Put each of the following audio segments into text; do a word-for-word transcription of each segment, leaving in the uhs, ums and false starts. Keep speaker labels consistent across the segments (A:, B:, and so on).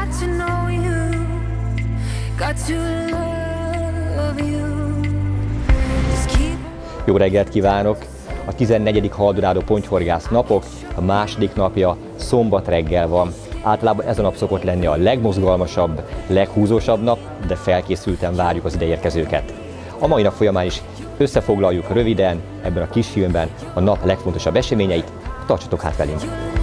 A: got to know you, got to love you. Just keep...
B: Jó reggelt kívánok! A tizennegyedik Haldorádó Pontyhorgász napok a második napja, szombat reggel van. Általában ez a nap szokott lenni a legmozgalmasabb, leghúzósabb nap, de felkészülten várjuk az ideérkezőket. A mai nap folyamán is összefoglaljuk röviden ebben a kis filmben a nap legfontosabb eseményeit. Tartsatok hát velünk!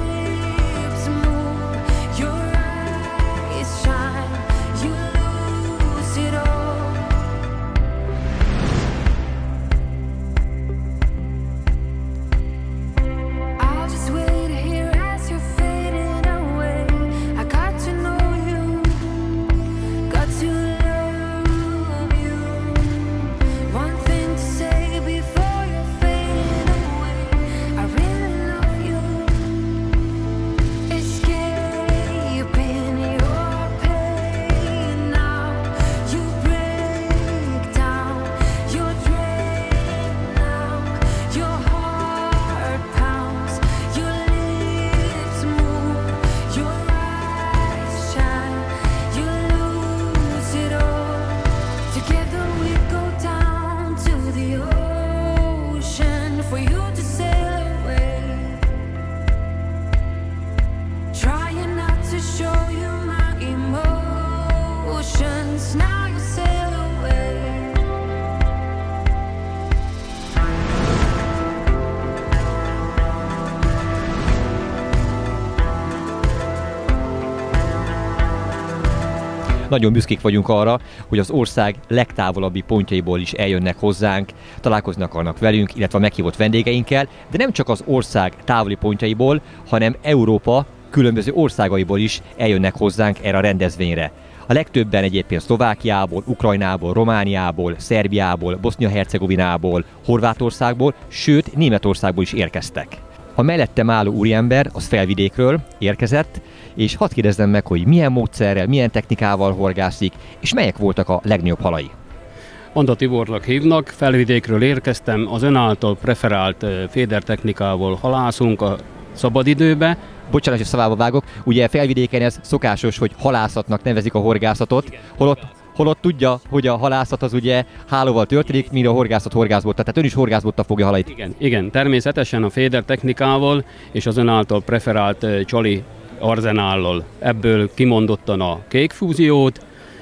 B: Nagyon büszkék vagyunk arra, hogy az ország legtávolabbi pontjaiból is eljönnek hozzánk, találkozni akarnak velünk, illetve a meghívott vendégeinkkel, de nem csak az ország távoli pontjaiból, hanem Európa különböző országaiból is eljönnek hozzánk erre a rendezvényre. A legtöbben egyébként Szlovákiából, Ukrajnából, Romániából, Szerbiából, Bosznia-Hercegovinából, Horvátországból, sőt Németországból is érkeztek. A mellettem álló úriember az Felvidékről érkezett, és hadd kérdezzem meg, hogy milyen módszerrel, milyen technikával horgászik, és melyek voltak a legnagyobb halai.
C: Anda Tibornak hívnak, Felvidékről érkeztem, az ön által preferált fédertechnikával halászunk a szabadidőbe.
B: Bocsánat, hogy szavába vágok, ugye Felvidéken ez szokásos, hogy halászatnak nevezik a horgászatot, holott, holott tudja, hogy a halászat az ugye hálóval történik, míg a horgászat horgászbottal, tehát ön is horgászbottal fogja halait.
C: Igen, igen, természetesen a fédertechnikával és az ön által preferált csali arzenállal. Ebből kimondottan a kékfúziót,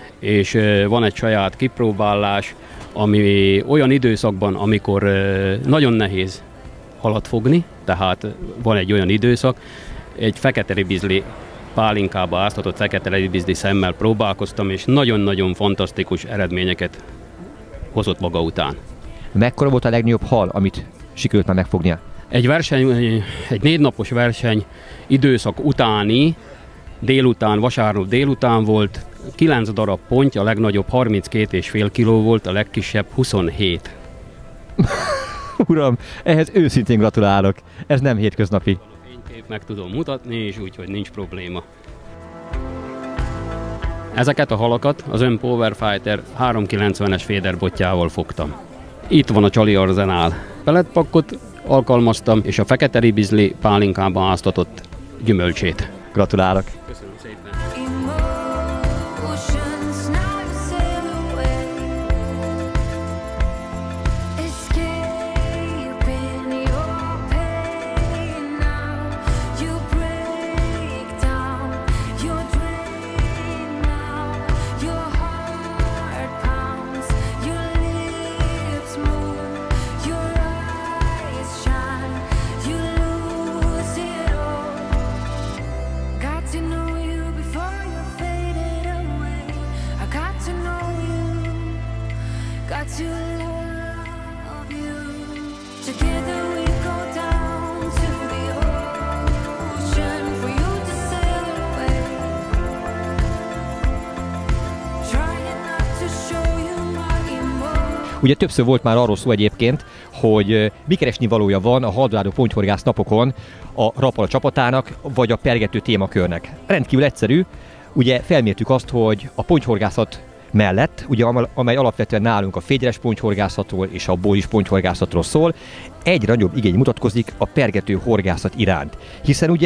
C: és van egy saját kipróbálás, ami olyan időszakban, amikor nagyon nehéz halat fogni, tehát van egy olyan időszak, egy fekete ribizli pálinkába áztatott fekete ribizli szemmel próbálkoztam, és nagyon-nagyon fantasztikus eredményeket hozott maga után.
B: Mekkora volt a legnagyobb hal, amit sikerült már megfognia?
C: Egy verseny, egy négy napos verseny időszak utáni, délután, vasárnap délután volt, kilenc darab ponty, a legnagyobb harminckét és fél kiló volt, a legkisebb huszonhét.
B: Uram, ehhez őszintén gratulálok, ez nem hétköznapi.
C: Fénykép meg tudom mutatni, és úgyhogy nincs probléma. Ezeket a halakat az ön Powerfighter háromszázkilencvenes féderbotjával fogtam. Itt van a csali arzenál. Peletpakkot alkalmaztam, és a fekete ribizli pálinkába áztatott gyümölcsét.
B: Gratulálok!
C: Köszönöm szépen!
B: Ugye többször volt már arról szó egyébként, hogy mi keresni valója van a Haldorádó Pontyhorgász napokon a Rapala csapatának, vagy a pergető témakörnek. Rendkívül egyszerű, ugye felmértük azt, hogy a pontyhorgászat mellett, ugye, amely alapvetően nálunk a fégyres pontyhorgászatról és a bólis pontyhorgászatról szól, egyre nagyobb igény mutatkozik a pergető horgászat iránt. Hiszen ugye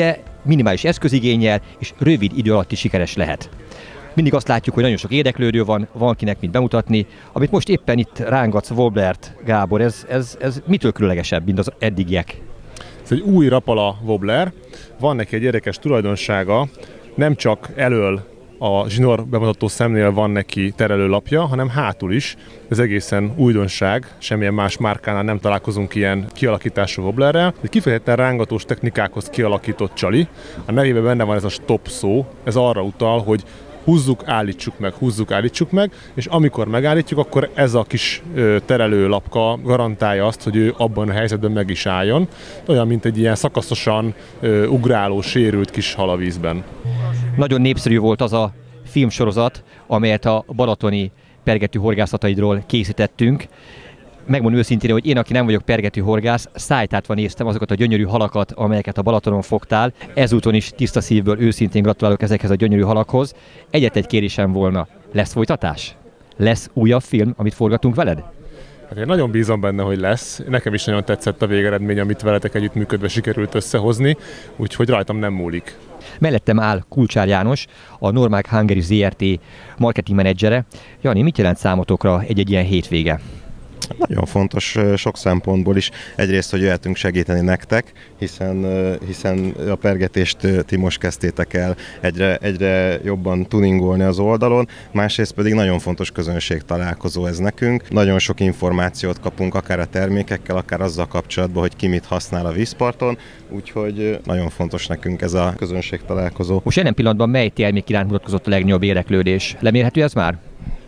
B: minimális eszközigénnyel és rövid idő alatt is sikeres lehet. Mindig azt látjuk, hogy nagyon sok érdeklődő van, van kinek mit bemutatni. Amit most éppen itt rángatsz, Wobblert, Gábor, ez, ez, ez mitől különlegesebb, mint az eddigiek?
D: Ez egy új Rapala Wobbler. Van neki egy érdekes tulajdonsága, nem csak elől a zsinór bemutató szemnél van neki terelőlapja, hanem hátul is. Ez egészen újdonság, semmilyen más márkánál nem találkozunk ilyen kialakítású wobblerrel. Egy kifejezetten rángatós technikákhoz kialakított csali. A nevében benne van ez a stop szó, ez arra utal, hogy húzzuk, állítsuk meg, húzzuk, állítsuk meg, és amikor megállítjuk, akkor ez a kis ö, terelő lapka garantálja azt, hogy ő abban a helyzetben meg is álljon. Olyan, mint egy ilyen szakaszosan ö, ugráló, sérült kis hal a vízben.
B: Nagyon népszerű volt az a filmsorozat, amelyet a balatoni pergető horgászataidról készítettünk. Megmondom őszintén, hogy én, aki nem vagyok pergető horgász, szájtátva néztem azokat a gyönyörű halakat, amelyeket a Balatonon fogtál. Ezúton is tiszta szívből őszintén gratulálok ezekhez a gyönyörű halakhoz. Egyet egy kérésem volna, lesz folytatás? Lesz újabb film, amit forgatunk veled?
D: Hát én nagyon bízom benne, hogy lesz. Nekem is nagyon tetszett a végeredmény, amit veletek együttműködve sikerült összehozni, úgyhogy rajtam nem múlik.
B: Mellettem áll Kulcsár János, a Normag Hungary zé er té marketing menedzsere. Jani, mit jelent számotokra egy-egy ilyen hétvége?
E: Nagyon fontos sok szempontból is. Egyrészt, hogy jöhetünk segíteni nektek, hiszen, hiszen a pergetést ti most kezdtétek el egyre, egyre jobban tuningolni az oldalon, másrészt pedig nagyon fontos közönség találkozó ez nekünk. Nagyon sok információt kapunk akár a termékekkel, akár azzal kapcsolatban, hogy ki mit használ a vízparton, úgyhogy nagyon fontos nekünk ez a közönség találkozó.
B: Most jelen pillanatban mely termék iránt mutatkozott a legnagyobb érdeklődés? Lemérhető ez már?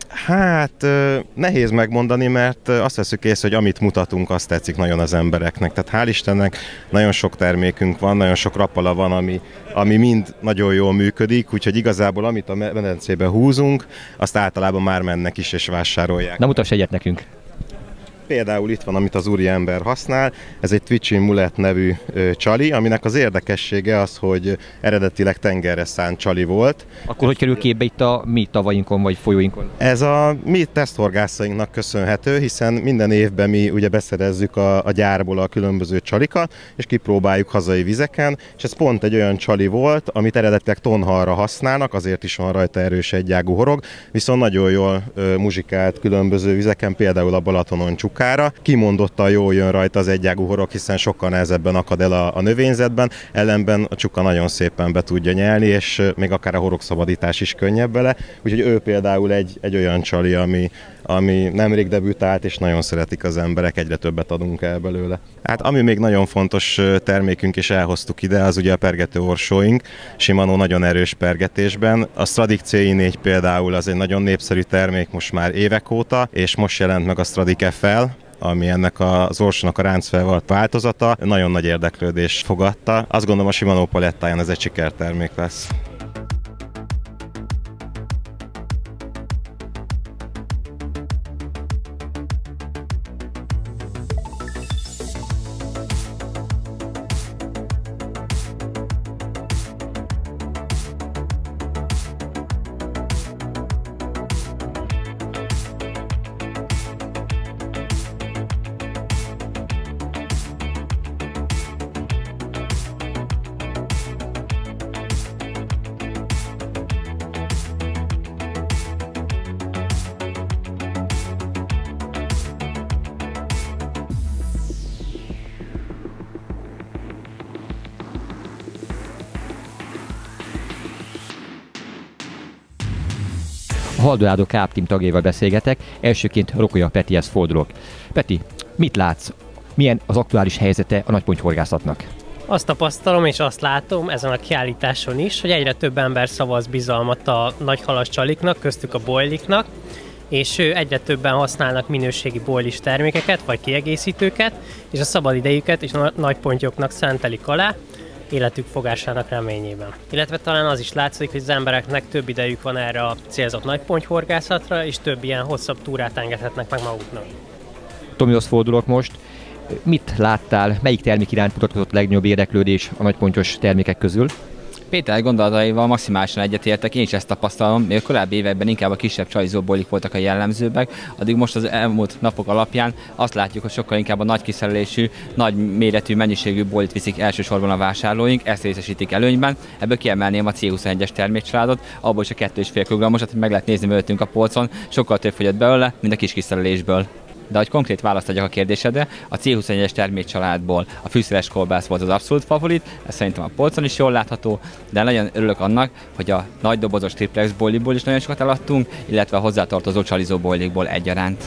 E: Hát nehéz megmondani, mert azt veszük észre, hogy amit mutatunk, azt tetszik nagyon az embereknek. Tehát hál' Istennek nagyon sok termékünk van, nagyon sok Rapala van, ami, ami mind nagyon jól működik, úgyhogy igazából amit a medencébe húzunk, azt általában már mennek is és vásárolják.
B: Na mutass egyet nekünk!
E: Például itt van, amit az úriember használ, ez egy Twitching Mullet nevű ö, csali, aminek az érdekessége az, hogy eredetileg tengerre szánt csali volt.
B: Akkor hogy kerül képbe itt a mi tavainkon vagy folyóinkon?
E: Ez a mi teszthorgászainknak köszönhető, hiszen minden évben mi ugye beszerezzük a, a gyárból a különböző csalikat, és kipróbáljuk hazai vizeken, és ez pont egy olyan csali volt, amit eredetileg tonhalra használnak, azért is van rajta erős egyágú horog, viszont nagyon jól ö, muzsikált különböző vizeken, például a Balatonon csuk. Kimondottan jól jön rajta az egyágú horog, hiszen sokkal nehezebben akad el a, a növényzetben, ellenben a csuka nagyon szépen be tudja nyelni, és még akár a horogszabadítás is könnyebb vele. Úgyhogy ő például egy, egy olyan csali, ami, ami nemrég debütált, és nagyon szeretik az emberek, egyre többet adunk el belőle. Hát ami még nagyon fontos termékünk, és elhoztuk ide, az ugye a pergető orsóink, Shimano nagyon erős pergetésben. A Stradic cé i négy például az egy nagyon népszerű termék most már évek óta, és most jelent meg a Stradic ef el, ami ennek az orsónak a ráncfelvalt változata. Nagyon nagy érdeklődést fogadta. Azt gondolom, a Shimano palettáján ez egy sikertermék lesz.
B: A Haldorado Carp Team tagjaival beszélgetek, elsőként Rokolya Petihez fordulok. Peti, mit látsz? Milyen az aktuális helyzete a nagypontyhorgászatnak?
F: Azt tapasztalom és azt látom ezen a kiállításon is, hogy egyre több ember szavaz bizalmat a nagyhalas csaliknak, köztük a boiliknak, és egyre többen használnak minőségi boilis termékeket vagy kiegészítőket, és a szabadidejüket is a nagypontyoknak szentelik alá, életük fogásának reményében. Illetve talán az is látszik, hogy az embereknek több idejük van erre a célzott nagypontyhorgászatra, és több ilyen hosszabb túrát engedhetnek meg maguknak.
B: Tomihoz fordulok most. Mit láttál, melyik termék iránt mutatkozott a legnagyobb érdeklődés a nagypontyos termékek közül?
G: Péter gondolataival maximálisan egyetértek, én is ezt tapasztalom, még a korábbi években inkább a kisebb csalizóbolik voltak a jellemzőbbek, addig most az elmúlt napok alapján azt látjuk, hogy sokkal inkább a nagy kiszerelésű, nagy méretű, mennyiségű bolit viszik elsősorban a vásárlóink, ezt részesítik előnyben. Ebből kiemelném a cé huszonegyes termékcsaládot, abból is a kettő és fél kilogramosat, meg lehet nézni mögöttünk a polcon, sokkal több fogyott belőle, mint a kis kiszerelésből. De hogy konkrét választ adjak a kérdésedre, a cé huszonegyes termékcsaládból a fűszeres kolbász volt az abszolút favorit, ez szerintem a polcon is jól látható, de nagyon örülök annak, hogy a nagy dobozos triplex boilikból is nagyon sokat eladtunk, illetve a hozzátartozó csalizó boilikból egyaránt.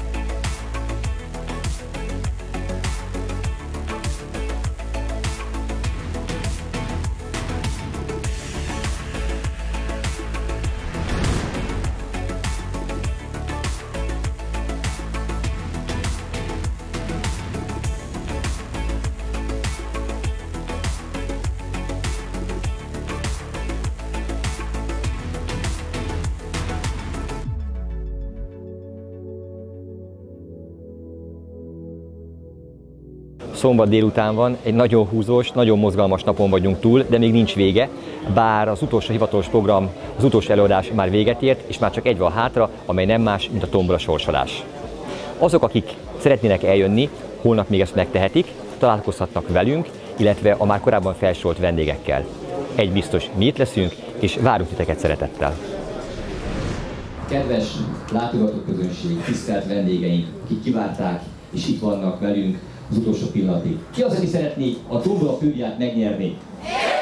B: Szombat délután van, egy nagyon húzós, nagyon mozgalmas napon vagyunk túl, de még nincs vége, bár az utolsó hivatalos program, az utolsó előadás már véget ért, és már csak egy van hátra, amely nem más, mint a tombola sorsolás. Azok, akik szeretnének eljönni, holnap még ezt megtehetik, találkozhatnak velünk, illetve a már korábban felsorolt vendégekkel. Egy biztos, mi itt leszünk, és várunk titeket szeretettel. Kedves látogatóközönség, tisztelt vendégeink, akik kivárták, és itt vannak velünk az utolsó pillanatig. Ki az, aki szeretné a tombola fődiát megnyerni?